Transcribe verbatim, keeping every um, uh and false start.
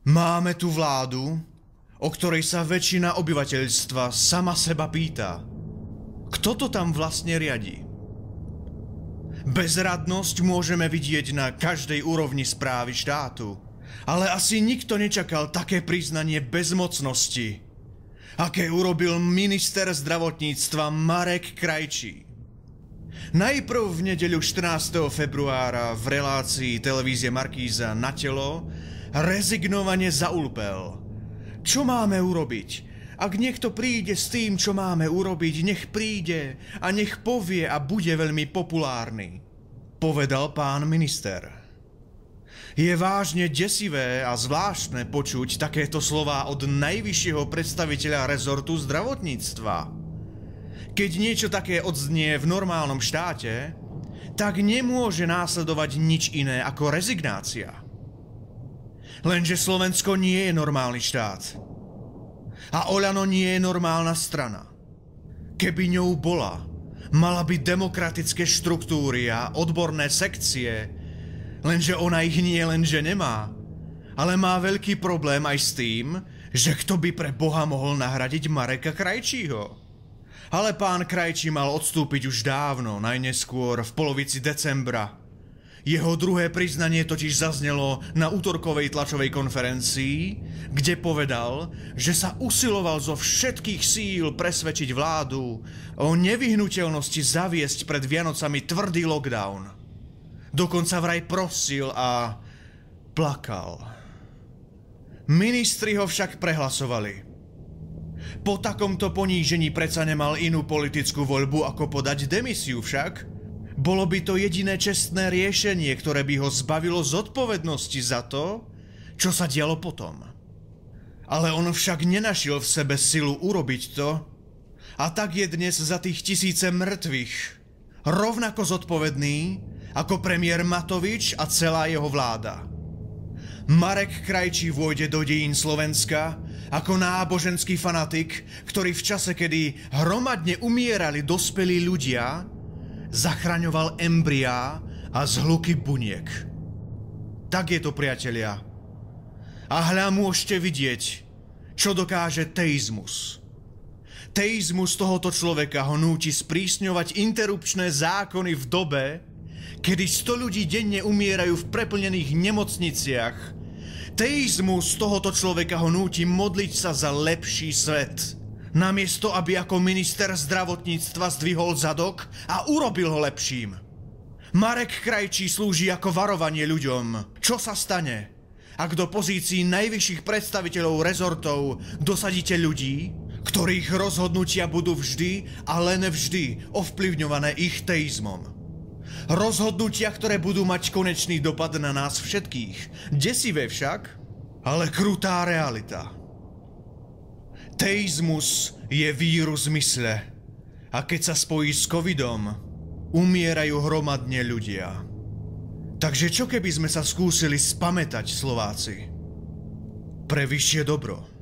Máme tu vládu, o ktorej sa väčšina obyvateľstva sama seba pýta. Kto to tam vlastne riadi? Bezradnosť môžeme vidieť na každej úrovni správy štátu, ale asi nikto nečakal také priznanie bezmocnosti, aké urobil minister zdravotníctva Marek Krajčí. Najprv v nedeľu štrnásteho februára v relácii televízie Markíza Na telo rezignovane zaulpel. Čo máme urobiť? Ak niekto príde s tým, čo máme urobiť, nech príde a nech povie a bude veľmi populárny, povedal pán minister. Je vážne desivé a zvláštne počuť takéto slová od najvyššieho predstaviteľa rezortu zdravotníctva. Keď niečo také odznie v normálnom štáte, tak nemôže následovať nič iné ako rezignácia. Lenže Slovensko nie je normálny štát. A Oľano nie je normálna strana. Keby ňou bola, mala by demokratické štruktúry a odborné sekcie, lenže ona ich nie lenže nemá, ale má veľký problém aj s tým, že kto by pre Boha mohol nahradiť Mareka Krajčího. Ale pán Krajčí mal odstúpiť už dávno, najneskôr v polovici decembra. Jeho druhé priznanie totiž zaznelo na útorkovej tlačovej konferencii, kde povedal, že sa usiloval zo všetkých síl presvedčiť vládu o nevyhnuteľnosti zaviesť pred Vianocami tvrdý lockdown. Dokonca vraj prosil a plakal. Ministri ho však prehlasovali. Po takomto ponížení predsa nemal inú politickú voľbu ako podať demisiu však. Bolo by to jediné čestné riešenie, ktoré by ho zbavilo zodpovednosti za to, čo sa dialo potom. Ale on však nenašiel v sebe silu urobiť to a tak je dnes za tých tisíce mŕtvych rovnako zodpovedný ako premiér Matovič a celá jeho vláda. Marek Krajčí vôjde do dejín Slovenska ako náboženský fanatik, ktorý v čase, kedy hromadne umierali dospelí ľudia, zachraňoval embryá a zhluky buniek. Tak je to, priatelia. A hľa môžete vidieť, čo dokáže teizmus. Teizmus tohoto človeka ho núti sprísňovať interrupčné zákony v dobe, kedy sto ľudí denne umierajú v preplnených nemocniciach. Teizmus tohoto človeka ho núti modliť sa za lepší svet. Namiesto, aby ako minister zdravotníctva zdvihol zadok a urobil ho lepším. Marek Krajčí slúži ako varovanie ľuďom. Čo sa stane, ak do pozícií najvyšších predstaviteľov rezortov dosadíte ľudí, ktorých rozhodnutia budú vždy a len vždy ovplyvňované ich teizmom. Rozhodnutia, ktoré budú mať konečný dopad na nás všetkých. Desivé však, ale krutá realita. Teizmus je vírus mysle a keď sa spojí s covidom, umierajú hromadne ľudia. Takže čo keby sme sa skúsili spamätať, Slováci? Pre vyššie dobro.